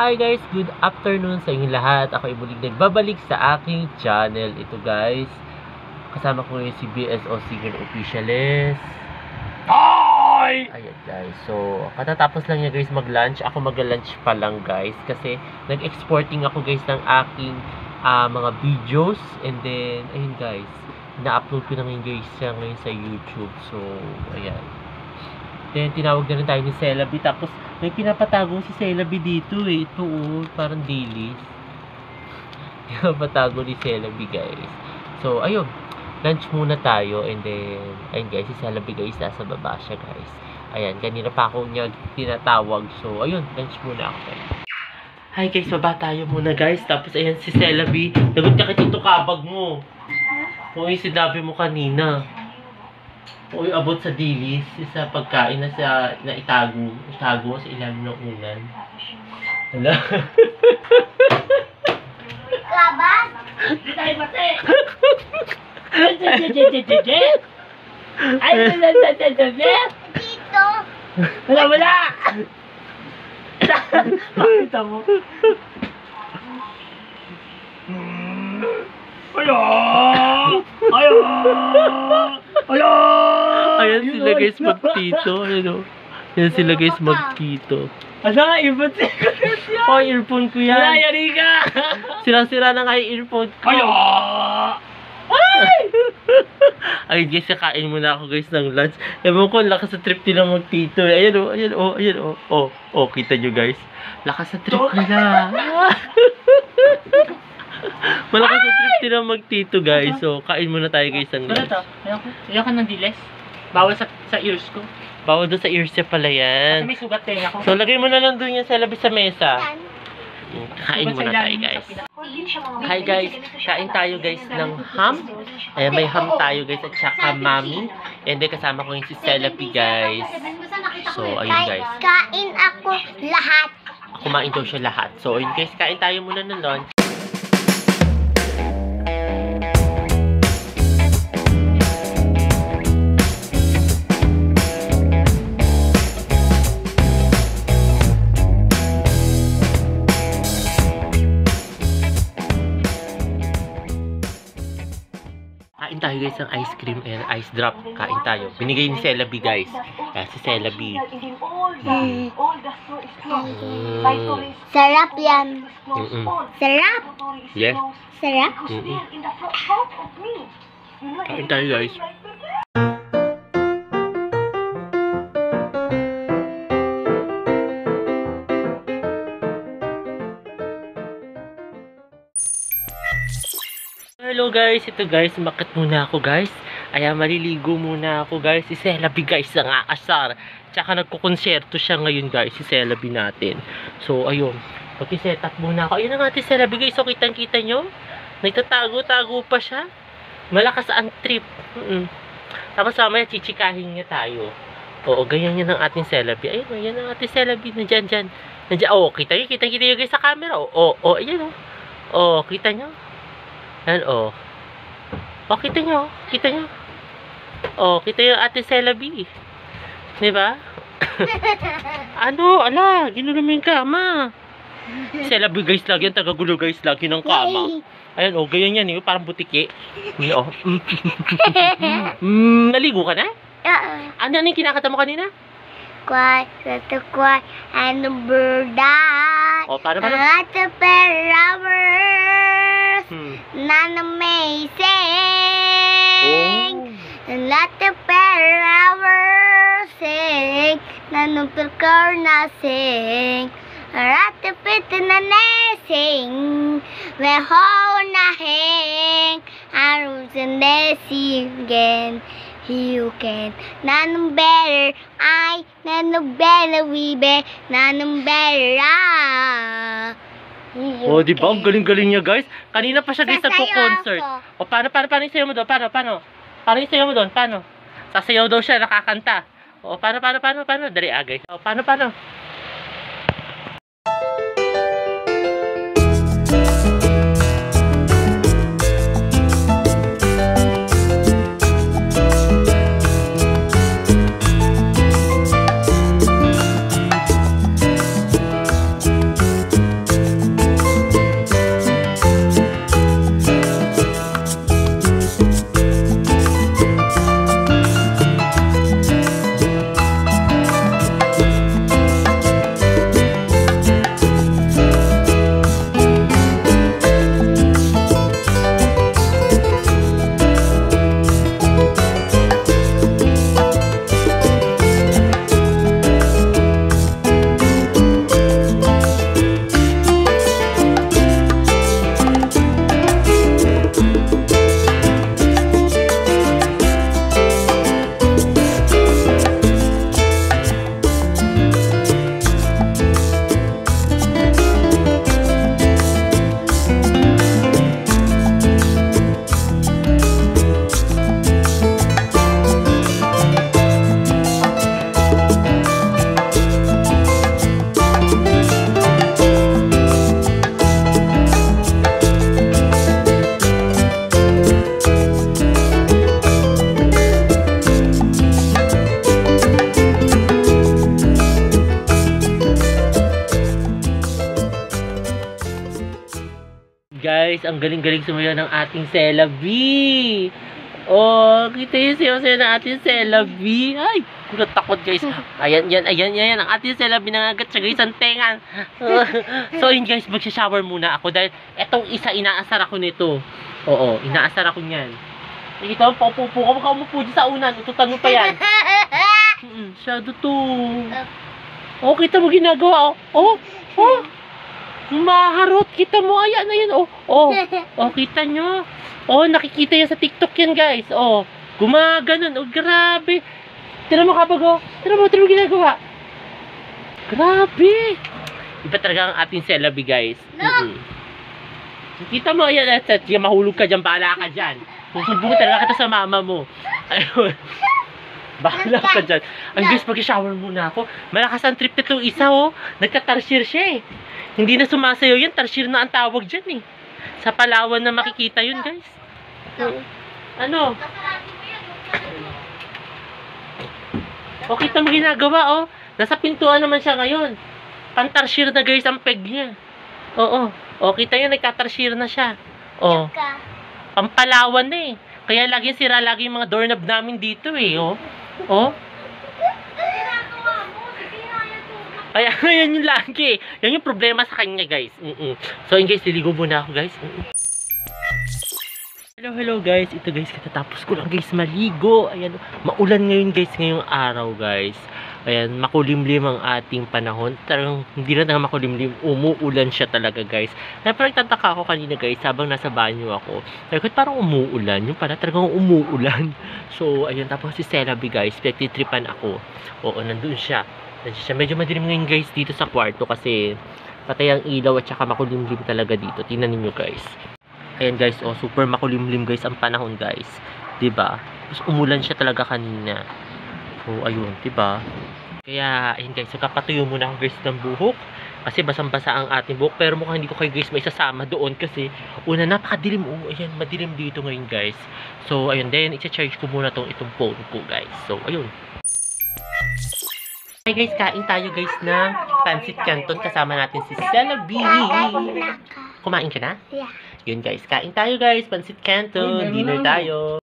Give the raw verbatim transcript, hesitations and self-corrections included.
Hi guys, good afternoon sa inyong lahat. Ako ay muling nagbabalik sa aking channel. Ito guys, kasama ko yung si B S O Singer Officiales. Hi! Ayan guys, so katatapos lang niya guys mag-lunch. Ako mag-lunch pa lang guys kasi nag-exporting ako guys ng aking uh, mga videos. And then, ayun guys, na-upload ko na ngayon guys siya ngayon sa YouTube. So, ayan. Then, tinawag na rin tayo ni Celabi. Tapos, may pinapatago si Celabi dito eh. Ito oh, parang dailies. Pinapatago ni Celabi guys. So, ayun. Lunch muna tayo. And then, ayun guys, si Celabi guys, nasa baba siya guys. Ayan, kanina pa ako niya tinatawag. So, ayun, lunch muna ako guys. Hi guys, baba tayo muna guys. Tapos, ayan si Celabi. Lagot ka kay Tito Kabag mo. O yung sinabi mo kanina. O yung abot sa dilis, sa pagkain na sa na itago, itago sa ilalim ng unan. Hala. Kabag? Hindi tayo mati! Ay, dito! Wala, wala! Pakita mo. Ayan! Ayan! Ayan! Ayan sila guys magtito. Ayan o. Ayan sila guys magtito. Asa, earphone ko yan! Oh, earphone ko yan. Wala, yari ka! Sira-sira na nga yung earphone ko. Ayan! Ay! Ayun guys, kakain muna ako guys ng lunch. Ewan ko, lakas sa trip nila magtito. Ayan o, ayan o, ayan o. Oh, oh, kita nyo guys. Lakas sa trip nila. Malakas sa trip nila magtito guys. So, kain muna tayo guys ng lunch. Ano to? Ayoko. Ayoko ng diles. Bawal sa, sa ears ko. Bawal doon sa ears niya pala yan. Kasi may sugat tayo ako. So, lagay mo na lang doon yung Celabi sa mesa. Kain muna tayo guys. Hi guys, kain tayo guys ng ham. Eh, may ham tayo guys at saka mami. And then kasama ko yung si Celabi guys. So, ayun guys. Kain ako lahat. Kumain daw siya lahat. So, ayun guys, kain tayo muna ng lunch. Kain tayo guys ng ice cream and ice drop. Kain tayo. Binigay ni Celabi guys. Kaya si Celabi. Mm. Sarap yan. Mm -mm. Sarap. Yes. Sarap. Mm -mm. Kain tayo guys. Hello guys, ito guys, umakit muna ako guys. Ayan, maliligo muna ako guys. Si Celabi guys, ang aasar. Tsaka nagkukonserto siya ngayon guys, si Celabi natin. So, ayun. Pag-set up muna ako. Ayun na nga si Celabi guys, so kitang-kita nyo. Nagtatago-tago pa siya. Malakas ang trip. Mm -mm. Tapos mamaya, chichikahin niya tayo. Oo, ganyan yan ang ating Celabi. Ayun, ayan ang ating Celabi. Nandyan, dyan. Nandyan, oh, kita nyo, kitang-kita nyo guys sa camera. Oo, oh, oh, ayan oh. Oh, kita nyo. Yan, oh. Oh, kita nyo. Kita nyo. Oh, kita yung ate Celabi. Diba? Ano? Ala, ginulo mo yung kama. Celabi guys, lagi yung tagagulo guys, lagi ng kama. Ayan, oh, ganyan yan. Yung parang butiki. Oh. mm, naligo ka na? Ano yung kinakata mo kanina? Kway, sato kway, ano birday. Oh, paano paano? Ato perawers. Hmm. Nan amazing. Oh. Lot of perawers sing. Nanong pilkar na sing. Rat of pit na nesing. Weho na hing. Arrows and nesing again. You can. Nanong better. I. Nanong better we be. Nanong better ah. Oh, di ba? Ang galing-galing niya, guys. Kanina pa siya, guys, nagko-concert. O, paano, paano, paano yung sayo mo doon? Paano, paano? Paano yung sayo mo doon? Paano? Sasayaw daw siya, nakakanta. O, paano, paano, paano, paano? Dali, ah, guys. O, paano, paano? guys, ang galing-galing sumayaw ng ating Celabi. Oh, kita yung sayaw-sayaw ng ating Celabi. Ay, kulat takot guys. Ayan, yan, ayan, yan, ang ating Celabi nangagat siya guys, ang tengan. So yun guys, magsha-shower muna ako dahil etong isa, inaasar ako nito. Oo, inaasar ako niyan. Nakita mo, paupo-upo ka, baka umupo dyan sa unan, ututan mo pa yan. Mm, shadow to. Oh, kita mo ginagawa, oh. Oh, oh. Maharot, kita mo, ayan, ayan, oh. Oh, oh, kita nyo. Oh, nakikita yan sa TikTok yan, guys. Oh, gumaganon. Oh, grabe. Tira mo kapag, oh. Tira mo, tira mo ginagawa. Grabe. Iba talaga ang ating Celabi, guys. No. Mm-hmm. Kita mo, ayan, at, at, at mahulog ka dyan, bahala ka dyan. Susumbong talaga kita sa mama mo. Ayun. Bahala ka dyan. Ang guys, mag-shower muna ako. Malakas ang trip nitong isa, oh. Nagka-tarsier siya, eh. Hindi na sumasayaw yan. Tarsier na ang tawag dyan, eh. Sa Palawan na makikita yun, guys. Ano? O, kita mo ginagawa, oh. Nasa pintuan naman siya ngayon. Pantarsier na, guys, ang peg niya. Oo. O, kita yun, nagtatarsier na siya. O. Pampalawan na, eh. Kaya lagi sira lagi yung mga doorknob namin dito, eh, oh. Oh. Kaya ngayon yung lagi. Yan yung problema sa kanya, guys. Mm-mm. So, yun guys, liligo muna ako, guys. Mm-mm. Hello, hello, guys. Ito, guys, katatapos ko lang, guys, maligo. Ayan, maulan ngayon, guys, ngayong araw, guys. Ayan, makulimlim ang ating panahon. Talagang, hindi na nga makulimlim. Umuulan siya talaga, guys. Kaya parang tataka ako kanina, guys, habang nasa banyo ako. Kaya parang umuulan. Yung pala talagang umuulan. So, ayun, tapos si Celabi, guys, pinagtitripan ako. Oo, nandun siya. Nandun siya. Medyo madilim ngayon, guys, dito sa kwarto kasi patay ang ilaw at saka makulimlim talaga dito. Tingnan niyo, guys. Ayan, guys, oh, super makulimlim, guys, ang panahon, guys. Diba? Tapos umulan siya talaga kanina. So, ayun, diba? Kaya, ayun, guys, nagkapatuyo muna ako, guys, ng buhok. Kasi basang-basa ang ating buhok. Pero mukhang hindi ko kayo, guys, may sasama doon kasi una, napakadilim. Oh, ayan, madilim dito ngayon, guys. So, ayun, then, i-charge ko muna tong itong phone ko, guys. So, ayun. Hi, guys, kain tayo, guys, ng pancit canton. Kasama natin si Celabi. Kumain ka na? Yeah. Yun, guys, kain tayo, guys. Pancit canton. Dinner tayo.